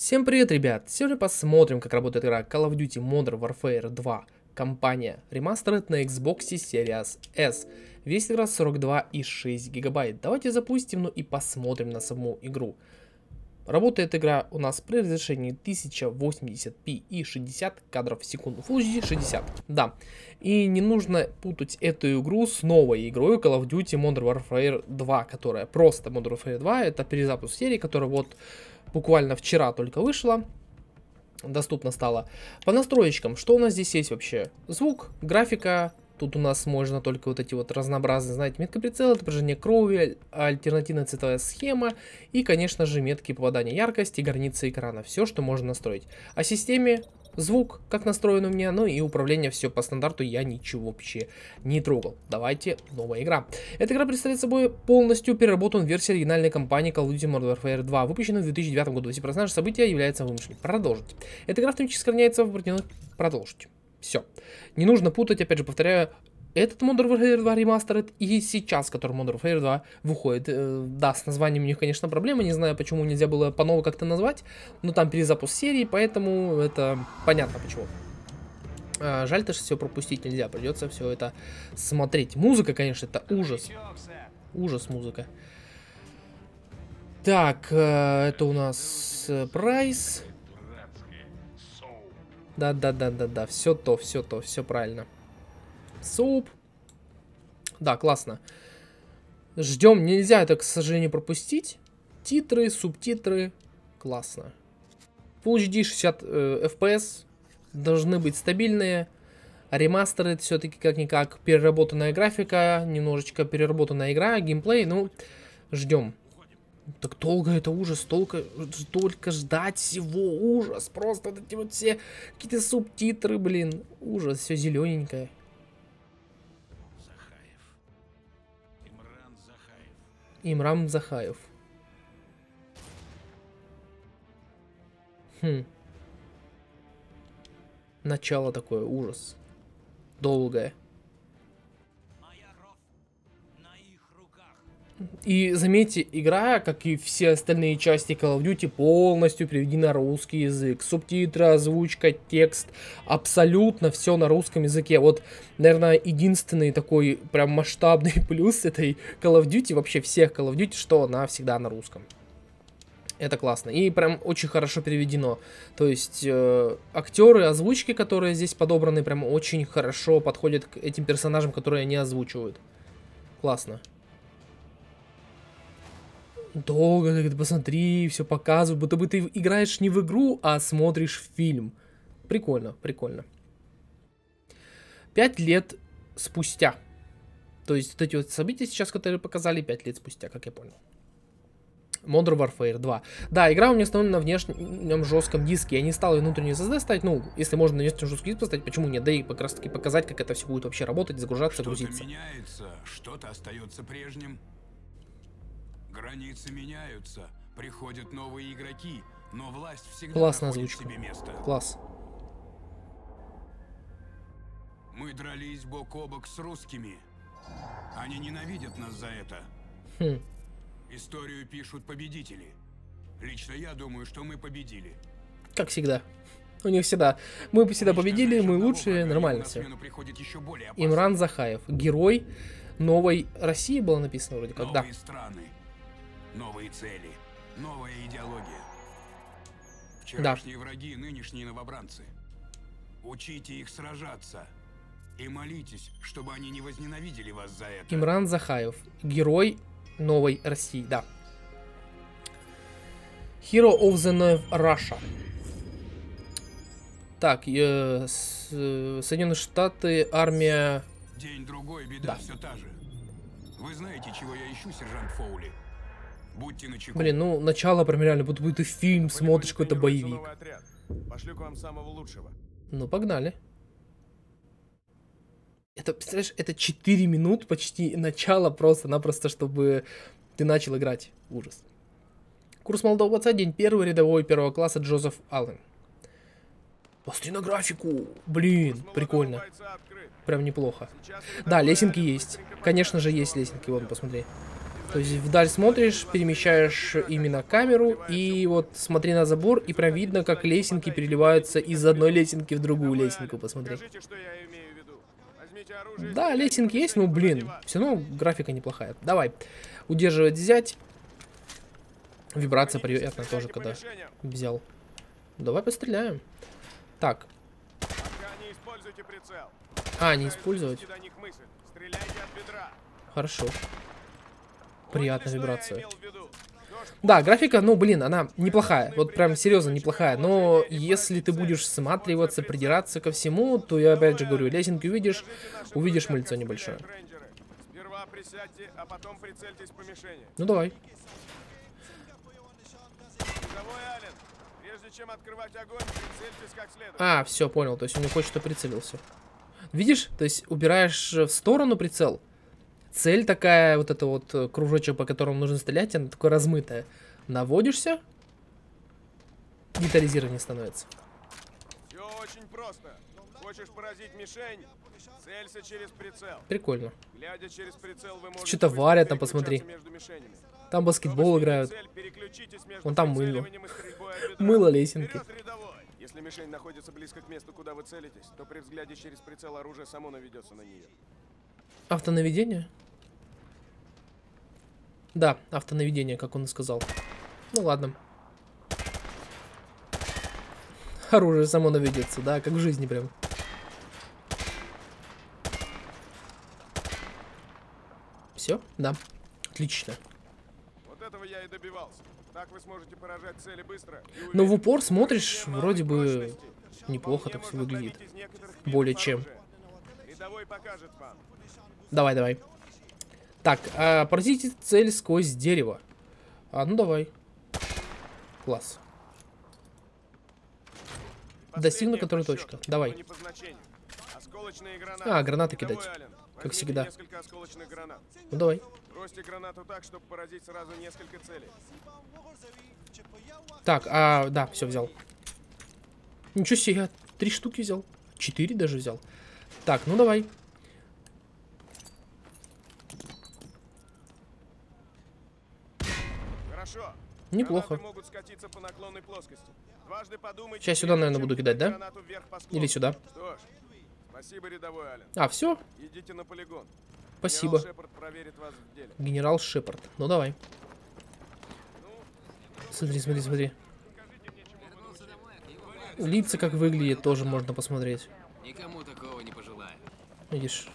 Всем привет, ребят! Сегодня посмотрим, как работает игра Call of Duty Modern Warfare 2. Компания Remastered на Xbox Series S. Весит игра 42,6 гигабайт. Давайте запустим, и посмотрим на саму игру. Работает игра у нас при разрешении 1080p и 60 кадров в секунду. Full HD 60, да. И не нужно путать эту игру с новой игрой Call of Duty Modern Warfare 2, которая просто Modern Warfare 2. Это перезапуск серии, которая вот буквально вчера только вышла. Доступно стало. По настроечкам, что у нас здесь есть вообще? Звук, графика. Тут у нас можно только вот эти вот разнообразные, знаете, метка прицела, отображение крови, альтернативная цветовая схема и, конечно же, метки попадания яркости, границы экрана. Все, что можно настроить. О системе, звук, как настроен у меня, ну и управление все по стандарту, я ничего вообще не трогал. Давайте, новая игра. Эта игра представляет собой полностью переработанную версию оригинальной кампании Call of Duty Modern Warfare 2, выпущенную в 2009 году. Все персонажи события являются вымышленными. Продолжить. Эта игра автоматически сохраняется в определенных... Продолжить. Все. Не нужно путать, опять же, повторяю, этот Modern Warfare 2 Remastered и сейчас, который Modern Warfare 2 выходит. Да, с названием у них, конечно, проблема, не знаю, почему нельзя было по-новому как-то назвать, но там перезапуск серии, поэтому это понятно почему. Жаль, что все пропустить нельзя, придется все это смотреть. Музыка, конечно, это ужас. Ужас музыка. Так, это у нас прайс. Да, все правильно. Суп. Да, классно. Ждем, нельзя это, к сожалению, пропустить. Титры, субтитры. Классно. Full HD 60 FPS. Должны быть стабильные. Ремастеры все-таки как-никак. Переработанная графика, немножечко переработанная игра, геймплей. Ну, ждем. Так долго, это ужас, столько ждать всего, ужас, просто вот эти вот все какие-то субтитры, блин, ужас, все зелененькое. Имран Захаев. Начало такое, ужас, долгое. И заметьте, игра, как и все остальные части Call of Duty, полностью переведена на русский язык. Субтитры, озвучка, текст, абсолютно все на русском языке. Вот, наверное, единственный такой прям масштабный плюс этой Call of Duty, вообще всех Call of Duty, что она всегда на русском. Это классно. И прям очень хорошо переведено. То есть актеры, озвучки, которые здесь подобраны, прям очень хорошо подходят к этим персонажам, которые они озвучивают. Классно. Долго, ты посмотри, все показывают, будто бы ты играешь не в игру, а смотришь фильм. Прикольно, прикольно. 5 лет спустя. То есть вот эти вот события сейчас, которые показали, 5 лет спустя, как я понял. Modern Warfare 2. Да, игра у меня установлена на внешнем жестком диске. Я не стал ее внутреннюю SSD ставить. Ну, если можно на внешнем жестком диске поставить, почему нет? Да и как раз таки показать, как это все будет вообще работать, загружаться, грузиться. Что-то меняется, что-то остается прежним. Границы меняются, приходят новые игроки, но власть всегда находит себе место. Класс. Мы дрались бок о бок с русскими. Они ненавидят нас за это. Историю пишут победители. Лично я думаю, что мы победили. Как всегда. У них всегда. Мы всегда победили, мы лучшие, нормально все. Имран Захаев. Герой новой России было написано вроде как, да. Новые цели, новая идеология. Вчерашние враги, нынешние новобранцы. Учите их сражаться и молитесь, чтобы они не возненавидели вас за это. Имран Захаев, герой новой России, да. Hero of the New Russia. Так, Соединенные Штаты, армия... День-другой, беда все та же. Вы знаете, чего я ищу, сержант Фоули? Будьте начеку. Блин, ну начало прям реально, будто бы ты фильм смотришь, какой-то боевик. Пошлю к вам самого лучшего. Ну, погнали. Это, представляешь, это 4 минут почти начало просто-напросто, чтобы ты начал играть. Ужас. Курс молодого отца, день первый, рядовой первого класса, Джозеф Аллен. Посмотри на графику. Блин, прикольно. Прям неплохо. Да, лесенки есть. Конечно же, есть лесенки. Вон, посмотри. То есть вдаль смотришь, перемещаешь именно камеру, и вот смотри на забор, и прям видно, как лесенки переливаются из одной лесенки в другую лесенку, посмотри. Да, лесенки есть, но, блин, все равно графика неплохая. Давай, удерживать, взять. Вибрация приятная тоже, когда взял. Давай постреляем. Так. А, не использовать. Хорошо. Приятная вибрация. Да, графика, ну, блин, она неплохая. Вот прям серьезно неплохая. Но если ты будешь всматриваться, придираться ко всему, то я опять же говорю, лесенки увидишь мыльцо небольшое. Ну, давай. А, все, понял. То есть он не хочет, чтобы прицелился. Видишь? То есть убираешь в сторону прицел. Цель такая, вот это вот кружочек, по которому нужно стрелять, она такая размытая. Наводишься, детализирование становится. Все очень просто. Хочешь поразить мишень, целься через прицел. Прикольно. Глядя через прицел, вы можете Что-то варят там, посмотри. Там баскетбол играют. Вон там мыло. Мыло лесенки. Если мишень находится близко к месту, куда вы целитесь, то при взгляде через прицел оружие само наведется на нее. Автонаведение? Да, автонаведение, как он и сказал. Ну ладно. Оружие само наведется, да, как в жизни прям. Все? Да. Отлично. Вот этого я и добивался. Так вы сможете поражать цели быстро. Но в упор смотришь, вроде бы неплохо так все выглядит. Более чем. Давай, давай. Так, поразите цель сквозь дерево. Ну давай. Класс. Достигну которой точка. Давай. Гранаты кидать. Как всегда. Ну давай. Бросьте гранату так, чтобы поразить сразу несколько целей. Так, да, все взял. Ничего себе, я 3 штуки взял. 4 даже взял. Так, ну давай. Хорошо. Неплохо. Могут скатиться по наклонной плоскости. Дважды подумайте, сейчас сюда, наверное, буду кидать, да? Или сюда? Что ж, спасибо, рядовой Аллен. Все? Идите на полигон. Спасибо. Генерал Шепард проверит вас в деле. Генерал Шепард. Ну давай. Смотри, смотри, смотри. Лица как выглядят, тоже можно посмотреть. Никому такого не пожелаю. Видишь?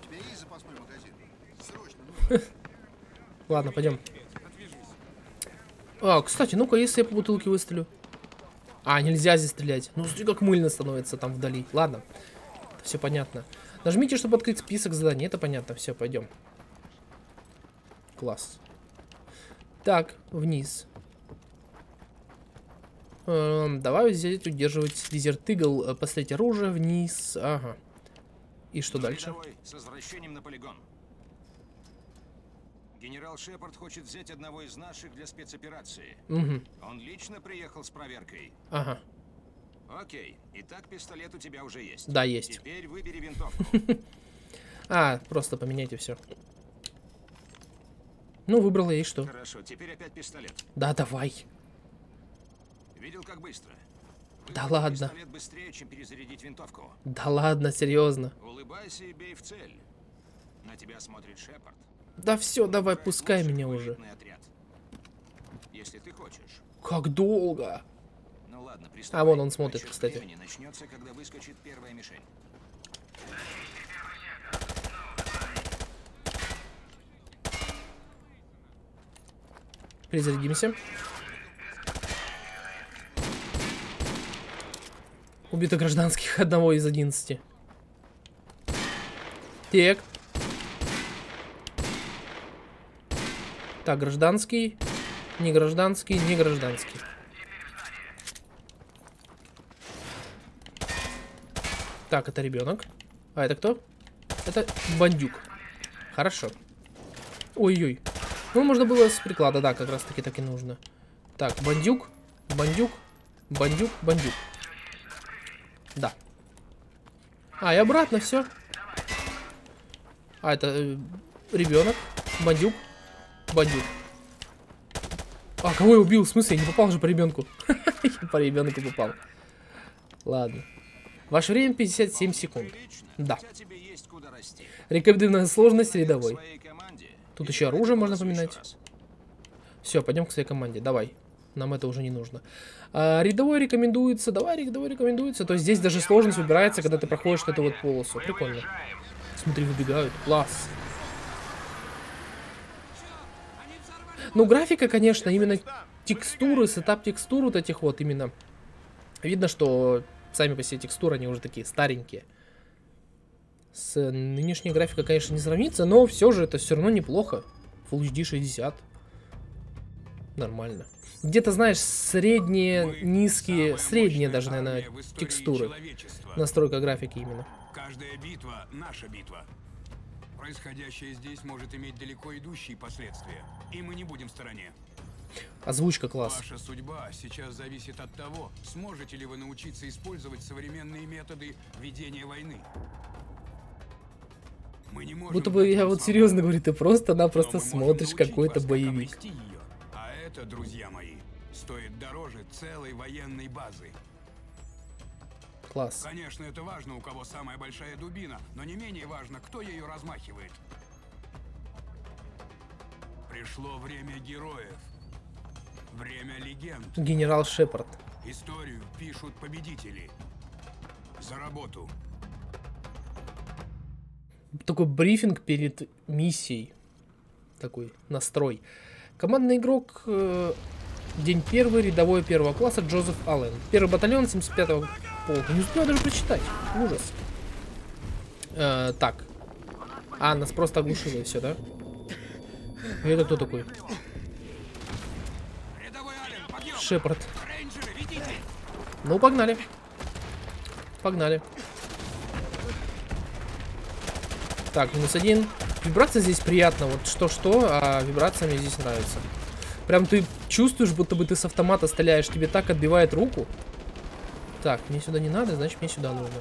Ладно, пойдем. Кстати, ну-ка, если я по бутылке выстрелю. Нельзя здесь стрелять. Ну, смотри, как мыльно становится там вдали. Ладно, все понятно. Нажмите, чтобы открыть список заданий. Это понятно. Все, пойдем. Класс. Так, вниз. Давай взять, удерживать Desert Eagle. Поставить оружие вниз. Ага. И что дальше? С возвращением на полигон. Генерал Шепард хочет взять одного из наших для спецоперации. Угу. Он лично приехал с проверкой. Ага. Окей. Итак, пистолет у тебя уже есть. Да, есть. Теперь выбери винтовку. Просто поменяйте все. Ну, выбрала и что? Хорошо, теперь опять пистолет. Да, давай. Видел, как быстро? Да ладно. Пистолет быстрее, чем перезарядить винтовку. Да ладно, серьезно. Улыбайся и бей в цель. На тебя смотрит Шепард. Да все, давай, пускай меня уже. Отряд. Если ты хочешь. Как долго? Ну ладно, вон он смотрит, кстати. Начнется, когда выскочит первая мишень. Перезарядимся. Убито гражданских одного из 11. Так. Так, гражданский, не гражданский, не гражданский. Так, это ребенок. А это кто? Это бандюк. Хорошо. Ой-ой. Ну, можно было с приклада, да, как раз таки так и нужно. Так, бандюк, бандюк, бандюк, бандюк. Да. И обратно все. Это ребенок, бандюк. бандит. А, кого я убил? В смысле? Я не попал же по ребенку. Я по ребенку попал. Ладно. Ваше время 57 секунд. Да. Рекомендуемая сложность рядовой. Тут еще оружие можно поминать. Все, пойдем к своей команде. Давай. Нам это уже не нужно. Рядовой рекомендуется. Давай, рядовой рекомендуется. То есть здесь даже сложность выбирается, когда ты проходишь эту вот полосу. Прикольно. Смотри, выбегают. Класс. Ну, графика, конечно, именно текстуры, сетап текстур вот этих вот именно. Видно, что сами по себе текстуры, они уже такие старенькие. С нынешней графикой, конечно, не сравнится, но все же это все равно неплохо. Full HD 60. Нормально. Где-то, знаешь, средние, низкие, средние даже, наверное, текстуры. Настройка графики именно. Каждая битва — наша битва. Происходящее здесь может иметь далеко идущие последствия, и мы не будем в стороне. Озвучка класс. Ваша судьба сейчас зависит от того, сможете ли вы научиться использовать современные методы ведения войны. Мы не можем. Будто бы я вот серьезно говорю, ты просто-напросто смотришь какой-то боевик. А это, друзья мои, стоит дороже целой военной базы. Класс. Конечно, это важно, у кого самая большая дубина, но не менее важно, кто ею размахивает. Пришло время героев. Время легенд. Генерал Шепард. Историю пишут победители. За работу. Такой брифинг перед миссией. Такой настрой. Командный игрок. День первый, рядовой первого класса, Джозеф Аллен. Первый батальон 75-го полка. Не успел даже прочитать. Ужас. Так. А, нас просто оглушило и все, да? И это кто такой? Шепард. Ну, погнали. Погнали. Так, -1. Вибрация здесь приятна. Вот что-что, а вибрация мне здесь нравится. Прям ты чувствуешь, будто бы ты с автомата стреляешь. Тебе так отбивает руку. Так, мне сюда не надо, значит мне сюда нужно.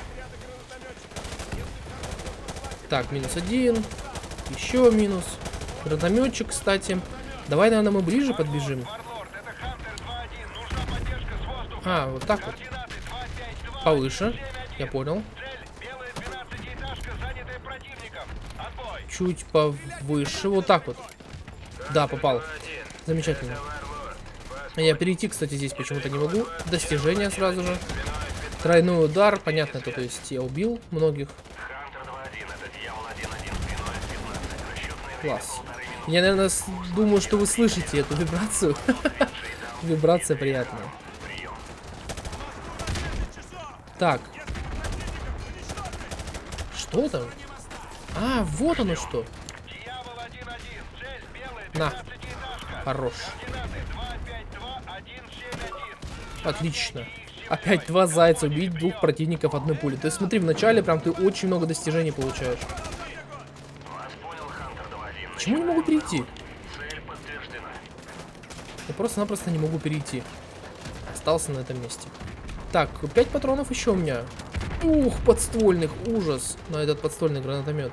Так, -1. Еще минус. Гранатометчик, кстати. Давай, наверное, мы ближе подбежим. А, вот так вот. Повыше. Я понял. Чуть повыше. Вот так вот. Да, попал. Замечательно. Я перейти, кстати, здесь почему-то не могу. Достижение сразу же. Тройной удар. Понятно, это, то есть я убил многих. Класс. Я, наверное, думаю, что вы слышите эту вибрацию. Вибрация приятная. Так. Что там? А, вот оно что. На. Хорош. Отлично. Опять 2 зайца убить 2 противников одной пули. То есть смотри, вначале прям ты очень много достижений получаешь. Почему не могу перейти? Я просто-напросто не могу перейти. Остался на этом месте. Так, 5 патронов еще у меня. Ух, подствольных, ужас. На этот подствольный гранатомет.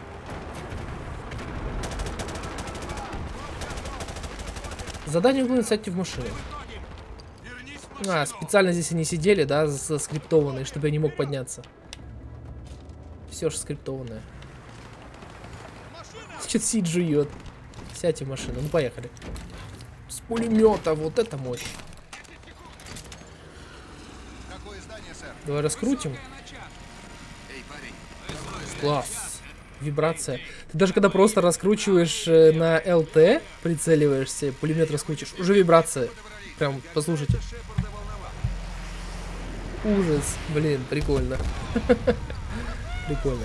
Задание выполнить, сядьте в машине. А, специально здесь они сидели, да, заскриптованные, чтобы я не мог подняться. Все же скриптованное. Что-то сидит, жует. Сядьте в машину, ну поехали. С пулемета, вот это мощь. Давай раскрутим. Класс. Вибрация. Ты даже когда просто раскручиваешь на ЛТ, прицеливаешься, пулемет раскручиваешь, уже вибрация. Прям, послушайте. Ужас. Блин, прикольно. Прикольно.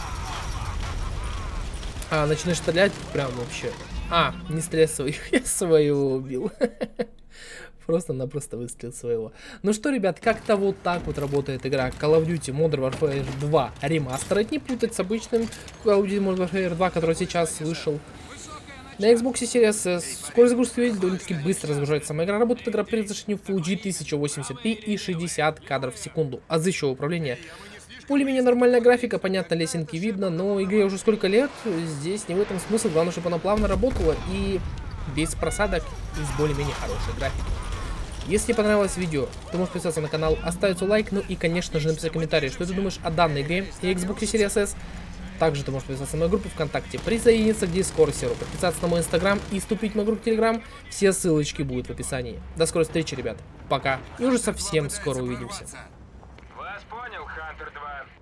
А, начинаешь стрелять прям вообще. А, не стрелять своих. Я своего убил. Просто-напросто выстрелил своего. Ну что, ребят, как-то вот так вот работает игра Call of Duty Modern Warfare 2 Remastered. Не путать с обычным Call of Duty Modern Warfare 2, который сейчас вышел на Xbox Series S. Скорость загрузки довольно-таки быстро разгружается. Сама игра работает, игра при разрешении Full HD 1080p и 60 кадров в секунду. Азы еще управления Более-менее нормальная графика, понятно, лесенки видно, но игре уже сколько лет, здесь не в этом смысл, главное, чтобы она плавно работала и без просадок и с более-менее хорошей графикой. Если понравилось видео, то можешь подписаться на канал, оставить свой лайк, ну и, конечно же, написать комментарий, что ты думаешь о данной игре и Xbox Series S. Также ты можешь подписаться на мою группу ВКонтакте, присоединиться к Discord серверу, подписаться на мой Инстаграм и вступить в мою группу Телеграм. Все ссылочки будут в описании. До скорой встречи, ребят. Пока. И уже совсем скоро увидимся. Вас понял, Хантер 2.